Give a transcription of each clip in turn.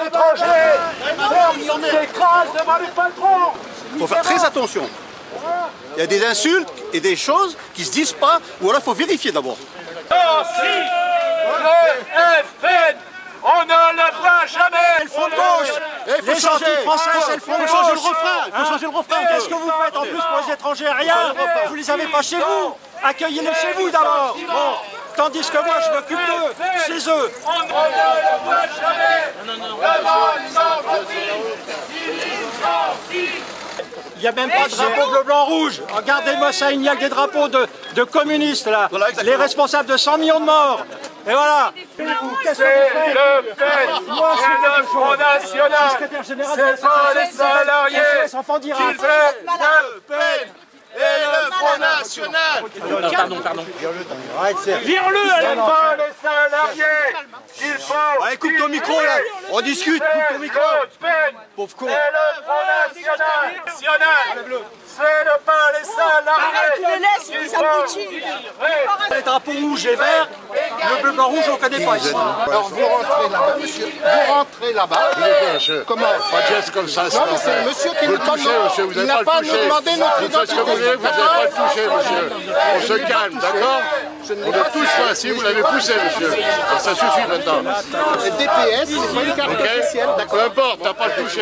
étrangers s'écrasent devant les patrons. Il faut faire très attention. Il y a des insultes et des choses qui ne se disent pas, ou alors il faut vérifier d'abord. Si le FN, on ne le voit jamais. Le front de gauche, il faut changer. Français, c'est le front de gauche. Il faut changer le refrain. Il faut changer le refrain. Qu'est-ce que vous faites en plus pour les étrangers? Rien. Vous les avez pas chez vous. Accueillez-les chez vous d'abord. Bon. Tandis que moi, je m'occupe d'eux, chez eux. On ne le voit jamais. Devant les entreprises. Il n'y a même pas de drapeau bleu, blanc, rouge. Regardez-moi ça, il n'y a que des drapeaux de communistes là. Voilà, les responsables de 100 millions de morts. Et voilà. C'est le fait, c'est le Front National, c'est pas les salariés qui fait le fait et le Front National. Pardon. Vire-le, c'est pas les salariés qu'il faut. Allez, coupe ton micro là, on discute, coupe ton micro. Pauvre con. C'est le Front National. C'est pas les salariés. Arrête, tu le laisses, il s'abrutit. Les drapeaux rouges et verts, le bleu, blanc, rouge, on ne connaît pas ici. Alors vous rentrez là-bas, monsieur. Vous rentrez là-bas. Comment? Pas de geste comme ça, Non, mais c'est le monsieur qui nous demande. vous Il n'a pas à nous demander notre Vous faites ce que vous voulez, vous n'avez pas le toucher, monsieur. On se calme, d'accord? On ne touche pas, si vous l'avez poussé, monsieur. Alors, ça suffit maintenant. Le DPS, c'est pas une carte officielle, Peu d'accord? importe, t'as pas le touché.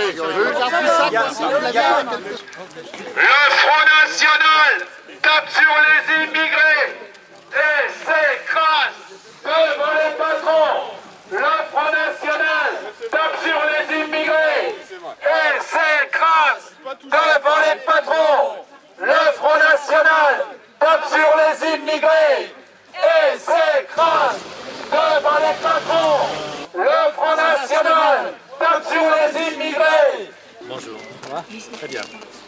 Le Front National tape sur les immigrés et s'écrase devant les patrons. Le Front National tape sur les immigrés et s'écrase devant les patrons. Le Front National tape sur les immigrés et s'écrase devant les patrons. Le Front National tape sur les immigrés. Bonjour. Très bien.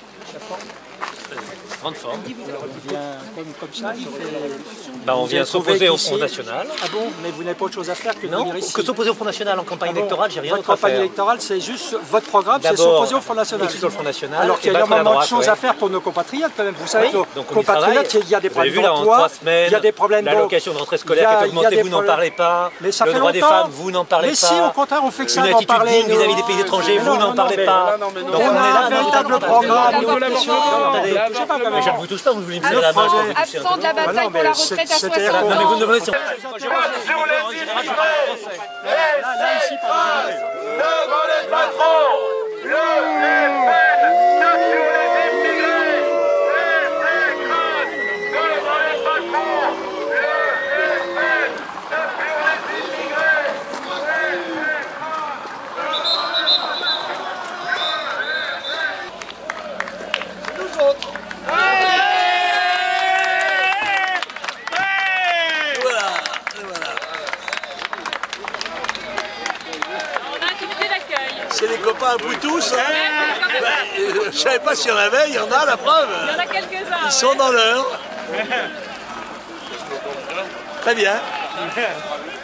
Grande forme. On vient comme ça, il fait... On vient s'opposer au Front National. Ah bon? Mais vous n'avez pas autre chose à faire que de Non, venir ici? que s'opposer au Front National en campagne électorale, j'ai rien Votre d'autre à campagne faire. électorale, c'est juste votre programme, c'est D'abord, s'opposer au Front National. sur le Front National. Alors qu'il y a énormément de choses à faire pour nos compatriotes quand même. Vous savez, nos donc on y compatriotes, travaille. il y a des Vous avez problèmes vu là en d'emploi, 3 semaines, il y a des problèmes l'allocation de rentrée scolaire qui est augmentée, vous n'en parlez pas. Mais ça le fait droit des longtemps. femmes, vous n'en parlez mais pas. si, au contraire, on fait que ça Une d'en attitude parler. digne vis-à-vis des pays étrangers, vous n'en parlez pas. Donc On a un véritable programme. Attendez, mais je ne vous touche pas, vous voulez me tirer la main. Absent de la bataille pour la retraite à 60 ans. Non mais vous ne me laissez pas. Sur les immigrés et s'écrase devant les patrons. Le FN tape sur les immigrés et s'écrase devant les patrons. Le FN tape sur les immigrés et s'écrase. Nous autres. C'est les copains à vous tous. Je ne savais pas s'il y en avait, il y en a la preuve. Il y en a quelques-uns. Ils sont dans l'heure. Très bien.